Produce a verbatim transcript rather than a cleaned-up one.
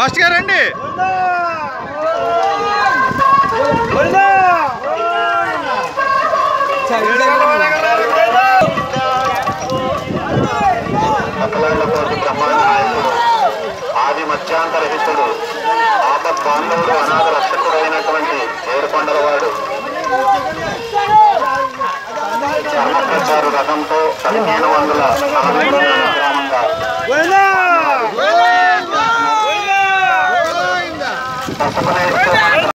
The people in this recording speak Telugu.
ఫాస్ట్ గా రండి. ఆది మధ్యాంతరహితుడు ఆపత్ బాంధవుడు అనాథ రక్షకుడైనటువంటి ఏడుకొండలవాడు ధర్మప్రచారు రథంతో పదిహేను వందల గ్రామంగా